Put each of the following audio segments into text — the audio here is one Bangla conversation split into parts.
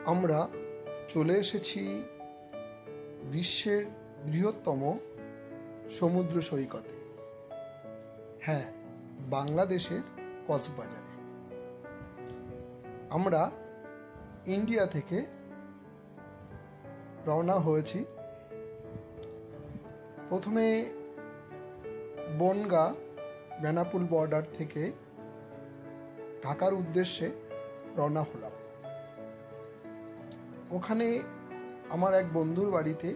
আমরা চলে এসেছি বিশ্বের বৃহত্তম সমুদ্র সৈকতে। হ্যাঁ, বাংলাদেশের কক্সবাজারে। আমরা ইন্ডিয়া থেকে রওনা হয়েছি। প্রথমে বনগাঁ বেনাপুল বর্ডার থেকে ঢাকার উদ্দেশ্যে রওনা হলাম। ওখানে আমার এক বন্ধুর বাড়িতে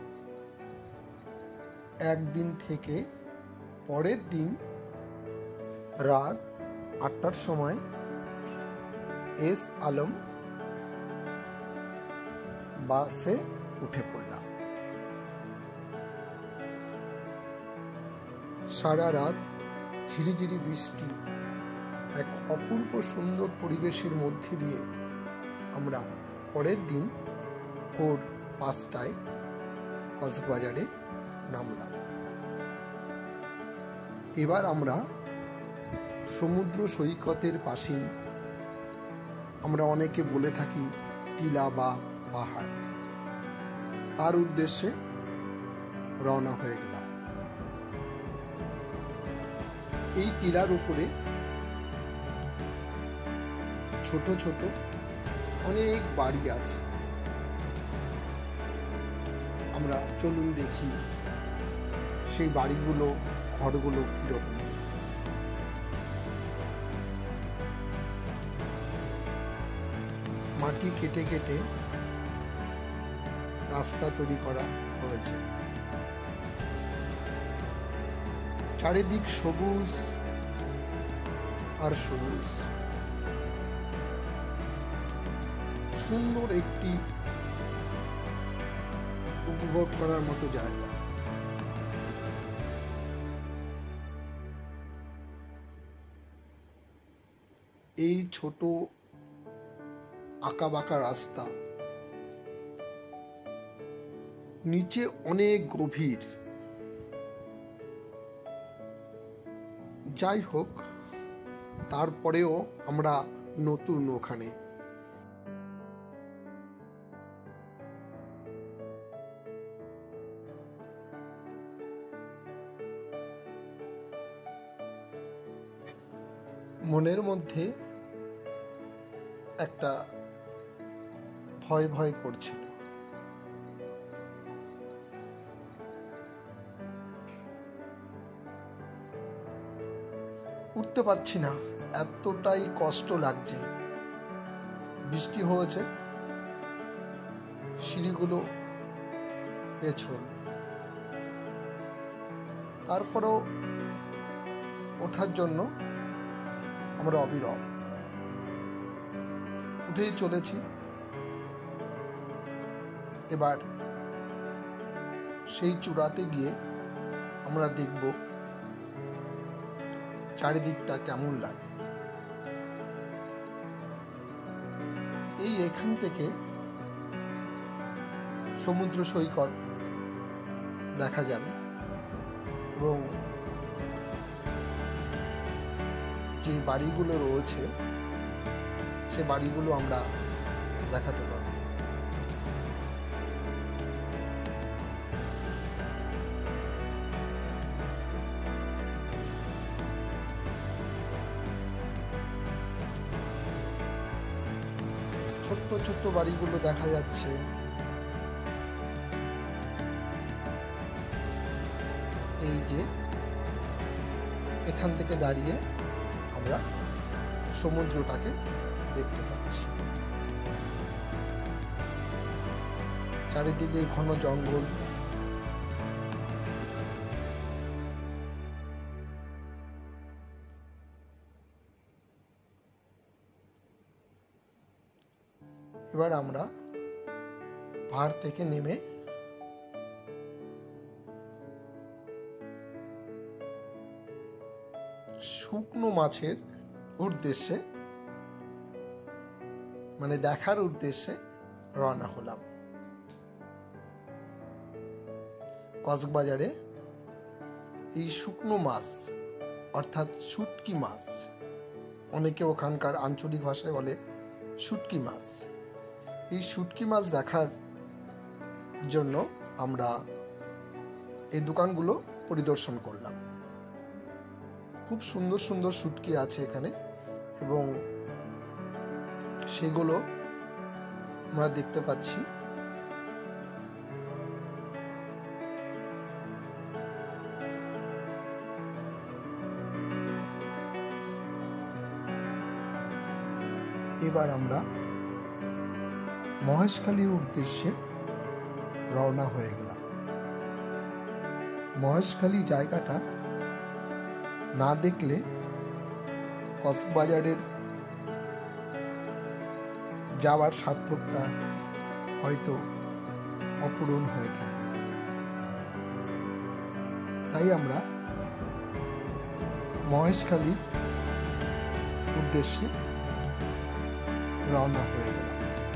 একদিন থেকে পরের দিন রাত 8টার সময় এস আলম বাসে উঠে পড়লাম। সারা রাত ঝিরিঝিরি বৃষ্টি, এক অপূর্ব সুন্দর পরিবেশের মধ্যে দিয়ে আমরা পরের দিন ভোর 5টায় কক্সবাজারে নামলাম। এবার আমরা সমুদ্র সৈকতের পাশেই, আমরা অনেকে বলে থাকি টিলা বা পাহাড়, তার উদ্দেশ্যে রওনা হয়ে গেলাম। এই টিলার উপরে ছোট ছোট অনেক বাড়ি আছে। আমরা চলুন দেখি সেই বাড়িগুলো, ঘরগুলো কিরকম। মাটি কেটে কেটে রাস্তা তৈরি করা হয়েছে। চারিদিক সবুজ আর সবুজ, সুন্দর একটি উপভোগ করার মতো জায়গা। এই ছোট আঁকাবাঁকা রাস্তা, নিচে অনেক গভীর। যাই হোক, তারপরেও আমরা নতুন ওখানে। মনের মধ্যে একটা ভয় ভয় করছিল। উঠতে পারছি না, এতটাই কষ্ট লাগছে। বৃষ্টি হয়েছে, সিঁড়িগুলো পেছল। তারপরেও ওঠার জন্য আমরা অবিরল উঠেই চলেছি। এবার সেই চূড়াতে গিয়ে আমরা দেখব চারিদিকটা কেমন লাগে। এখান থেকে সমুদ্র সৈকত দেখা যাবে এবং যে বাড়িগুলো রয়েছে সে বাড়িগুলো আমরা দেখাতে পারব। ছোট্ট ছোট্ট বাড়িগুলো দেখা যাচ্ছে। এই যে এখান থেকে দাঁড়িয়ে আমরা সমুদ্রটাকে দেখতে পাচ্ছি। চারিদিকে ঘন জঙ্গল। এবার আমরা পাহাড় থেকে নেমে শুকনো মাছের উদ্দেশ্যে, মানে দেখার উদ্দেশ্যে রওনা হলাম। কক্সবাজারে এই শুকনো মাছ অর্থাৎ শুটকি মাছ, অনেকে ওখানকার আঞ্চলিক ভাষায় বলে শুটকি মাছ, এই শুটকি মাছ দেখার জন্য আমরা এই দোকানগুলো পরিদর্শন করলাম। খুব সুন্দর সুন্দর শুটকি আছে এখানে এবং সেগুলো আমরা দেখতে পাচ্ছি। এবার আমরা মহেশখালীর উদ্দেশ্যে রওনা হয়ে গেলাম। মহেশখালী জায়গাটা না দেখলে কক্সবাজারের যাওয়ার সার্থকটা হয়তো অপূরণ হয়ে থাকবে। তাই আমরা মহেশখালীর উদ্দেশ্যে রওনা হয়ে গেলাম।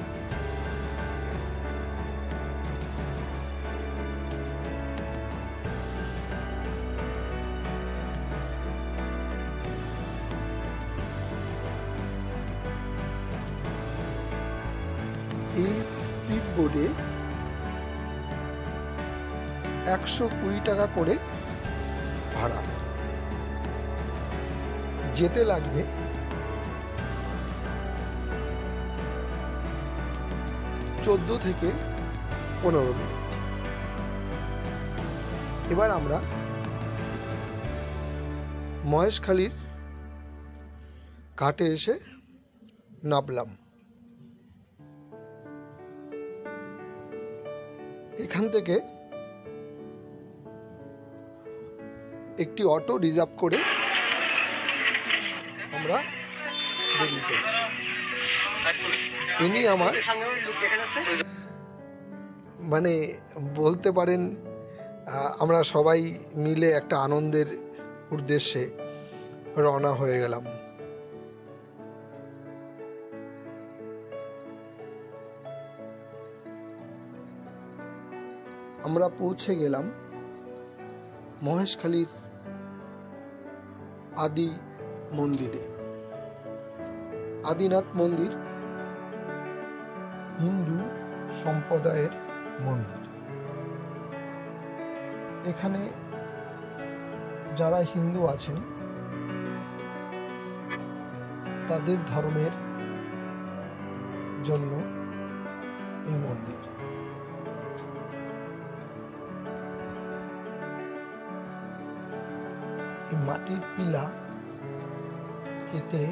এই স্পিড বোটে 120 টাকা করে ভাড়া, যেতে লাগবে 14 থেকে 15 মিনিট। এবার আমরা মহেশখালীর ঘাটে এসে নামলাম। এখান থেকে একটি অটো রিজার্ভ করে আমরা বেরিয়ে পড়ছি। ইনি আমার মানে বলতে পারেন আমরা সবাই মিলে একটা আনন্দের উদ্দেশ্যে রওনা হয়ে গেলাম। আমরা পৌঁছে গেলাম মহেশখালীর আদি মন্দিরে। আদিনাথ মন্দির হিন্দু সম্প্রদায়ের মন্দির। এখানে যারা হিন্দু আছেন তাদের ধর্মের জন্য এই মন্দির। এই মাটির পিলা কেটে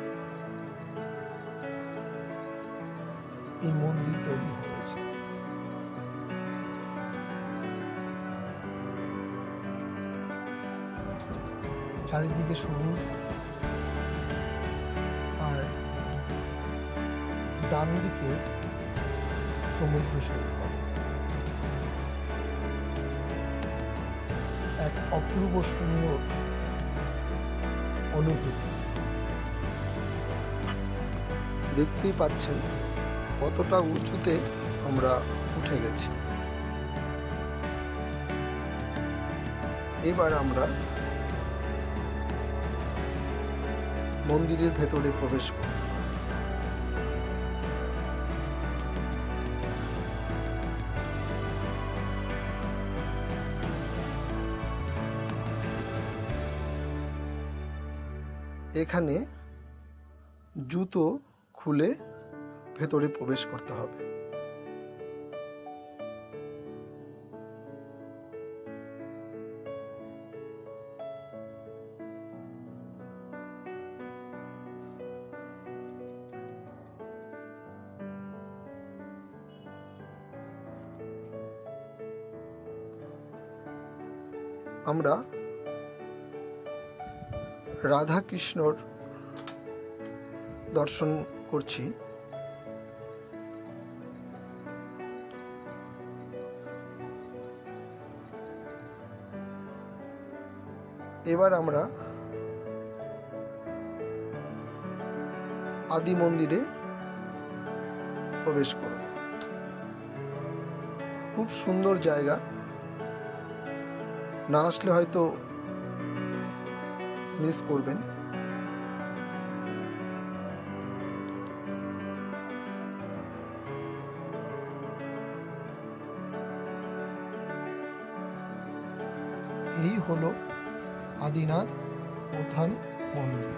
এই মন্দির তৈরি হয়েছে। চারিদিকে সবুজ, আর ডান দিকে সমুদ্র সৈকত। এক অপূর্ব সুন্দর অনুভূতি। দেখতেই পাচ্ছেন কতটা উঁচুতে আমরা উঠে গেছি। এবার আমরা মন্দিরের ভেতরে প্রবেশ করব। এখানে জুতো খুলে ভেতরে প্রবেশ করতে হবে। আমরা রাধা কৃষ্ণর দর্শন করছি। এবার আমরা আদি মন্দিরে প্রবেশ করব। খুব সুন্দর জায়গা, না আসলে হয়তো মিস করবেন। এই হলো আদিনাথ প্রধান মন্দির।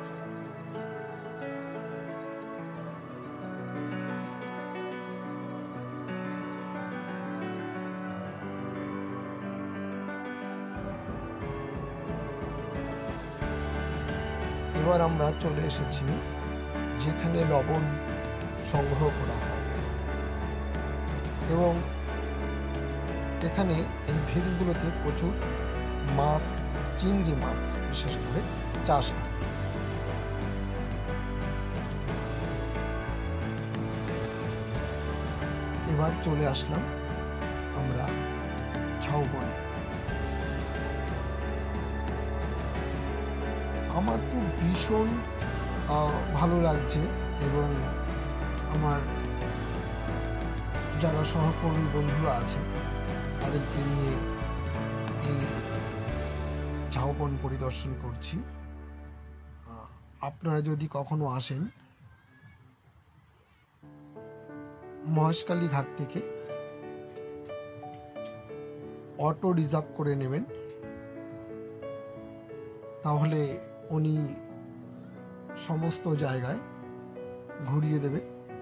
এবার আমরা চলে এসেছি যেখানে লবণ সংগ্রহ করা হয়, এবং এখানে এই ভেড়িগুলোতে প্রচুর মাছ, চিংড়ি মাছ বিশেষ করে চাষ হয়। এবার চলে আসলাম আমরা ঝাউবন। আমার তো ভীষণ ভালো লাগছে, এবং আমার যারা সহকর্মী বন্ধুরা আছে তাদেরকে নিয়ে এই ঝাউবন পরিদর্শন করছি। আপনারা যদি কখনো আসেন, মহেশখালী ঘাট থেকে অটো রিজার্ভ করে নেবেন, তাহলে উনি সমস্ত জায়গায় ঘুরিয়ে দেবে।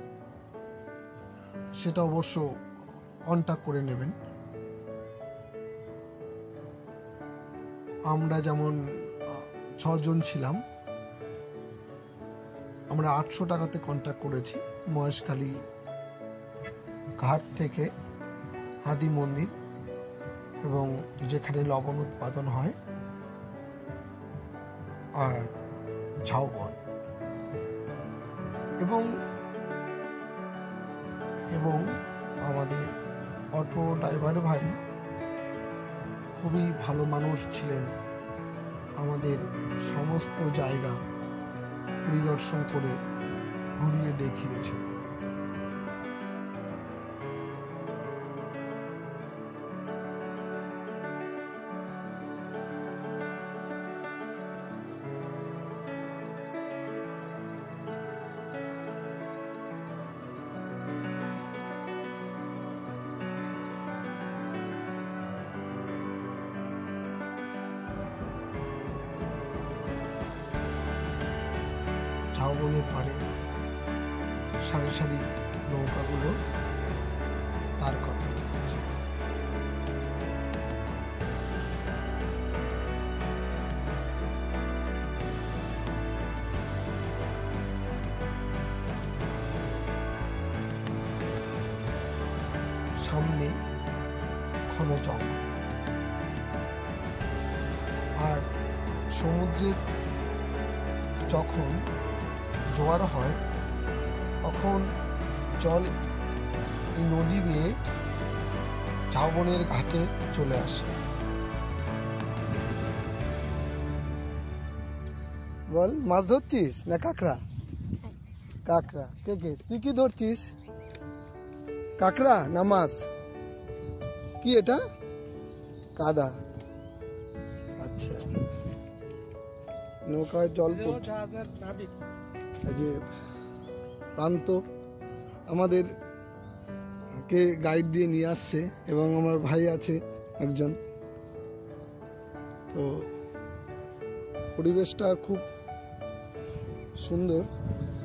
সেটা অবশ্য কন্ট্যাক্ট করে নেবেন। আমরা যেমন 6 জন ছিলাম, আমরা 800 টাকাতে কন্ট্যাক্ট করেছি মহেশখালী ঘাট থেকে আদি মন্দির এবং যেখানে লবণ উৎপাদন হয় আর ঝাউবন, এবং আমাদের অটো ড্রাইভার ভাই খুবই ভালো মানুষ ছিলেন, আমাদের সমস্ত জায়গা পরিদর্শন করে ঘুরিয়ে দেখিয়েছেন। ঝাউবনের পাড়ে সারি সারি নৌকাগুলো তার করা হচ্ছে। সামনে ঘন জঙ্গল, আর সমুদ্রের যখন জোয়ার হয় তখন জল এই নদী বেয়ে ঝাউবনের ঘাটে চলে আসে। বল, মাছ ধরছিস না কাঁকড়া? কাঁকড়া। কে কে? তুই কি ধরছিস? কাঁকড়া না মাছ? কি এটা? কাদা। আচ্ছা, নৌকায় জল এই যে প্রান্ত আমাদের কে গাইড দিয়ে নিয়ে আসছে, এবং আমার ভাই আছে একজন। তো পরিবেশটা খুব সুন্দর।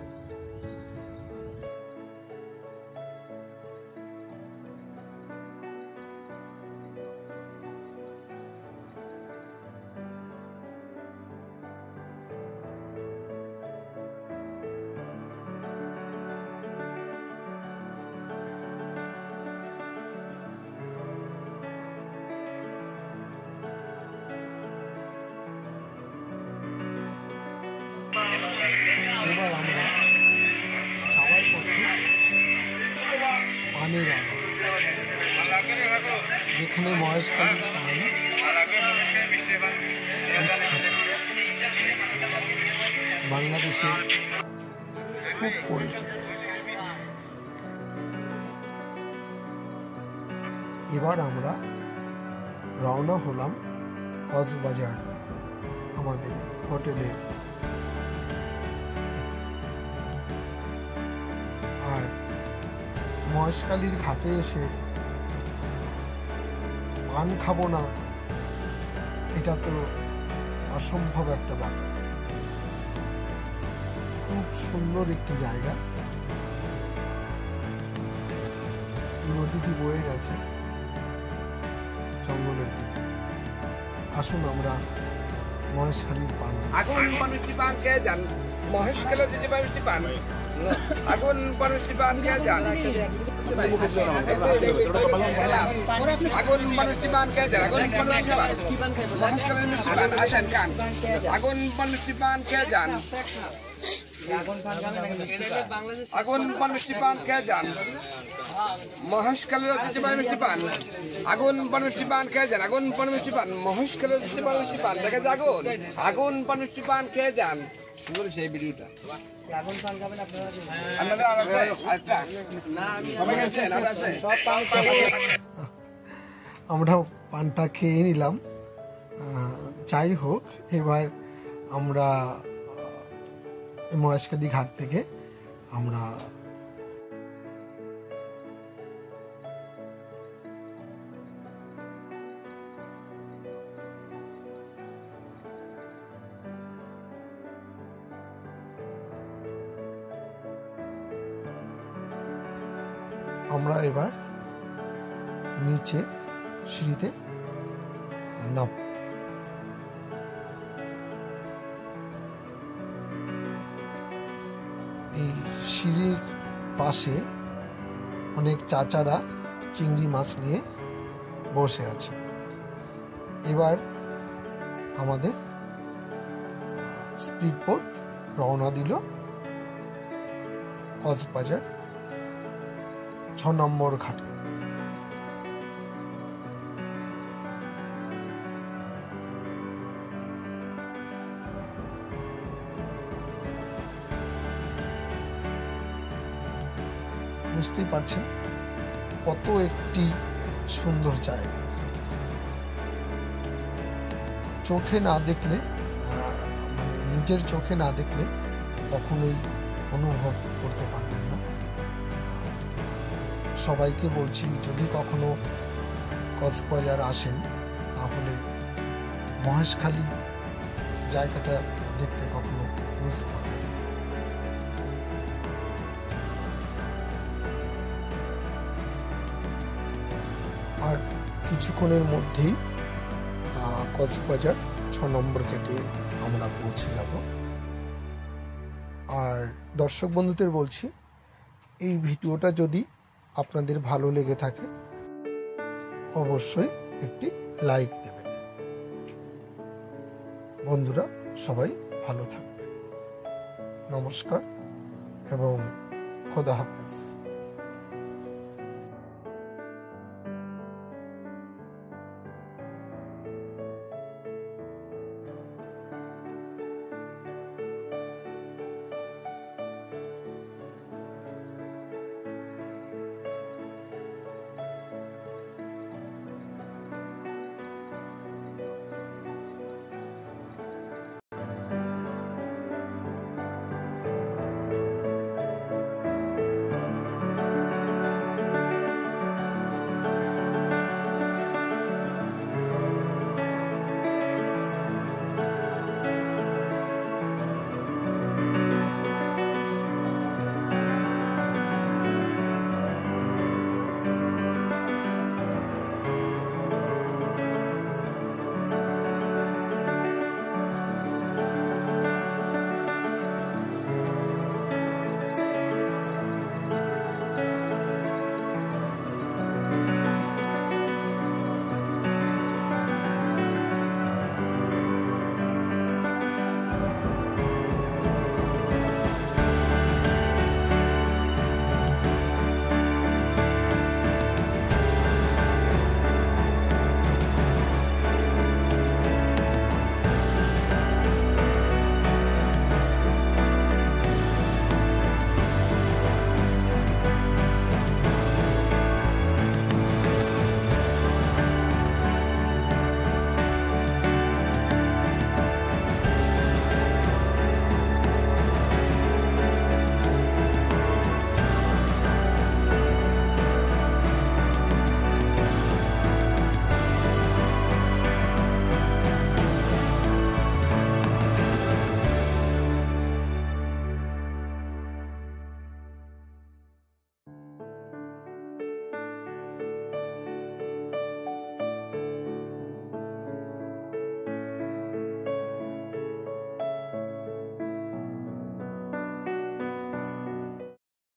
এবার আমরা যাওয়ার পথে পানের আড়া, যেখানে মহেশখালী পান বাংলাদেশে খুব পরিচিত। এবার আমরা রওনা হলাম কক্সবাজার আমাদের হোটেলে। আর মহেশখালীর ঘাটে এসে পান খাবো না এটা তো অসম্ভব একটা ব্যাপার। খুব সুন্দর একটি জায়গা। এই নদীটি বয়ে গেছে জঙ্গলের দিকে। আসুন আমরা মহেশখালীর পান আগুন মানুষটি পান কে যান মহেশখালী যদি মানুষটি পান আগুন মানুষটি পান কে যান আগুন মানুষটি পান কে যান আগুন মানুষটি পান মহেশখালীর মিষ্টি পান আসেন কান আগুন মানুষটি পান কে যান আগুন মানুষটি পান কে যান মহেশখালীর যদি মিষ্টি পান আগুন মানুষটি পান কে যান আগুন মানুষটি পান মহেশখালীর যদি মিষ্টি পান দেখা যায় আগুন আগুন মানুষটি পান কে যান সুন্দর সেই ভিডিওটা আমরা পানটা খেয়ে নিলাম। যাই হোক, এবার আমরা মহেশখালী ঘাট থেকে আমরা এবার নিচে সিঁড়িতে নাম। এই সিঁড়ির পাশে অনেক চাচারা চিংড়ি মাছ নিয়ে বসে আছে। এবার আমাদের স্পিড বোট রওনা দিল কক্সবাজার 6 নম্বর ঘাটে। বুঝতেই পারছেন কত একটি সুন্দর জায়গা। চোখে না দেখলে, মানে নিজের চোখে না দেখলে কখনোই অনুভব করতে পারবেন না। সবাইকে বলছি, যদি কখনো কক্সবাজার আসেন তাহলে মহেশখালী জায়গাটা দেখতে কখনো মিস করবেন। আর কিছুক্ষণের মধ্যেই কক্সবাজার 6 নম্বর ঘাটে আমরা পৌঁছে যাব। আর দর্শক বন্ধুদের বলছি, এই ভিডিওটা যদি আপনাদের ভালো লেগে থাকে অবশ্যই একটি লাইক দেবেন। বন্ধুরা সবাই ভালো থাকবেন। নমস্কার এবং খোদা হাফেজ।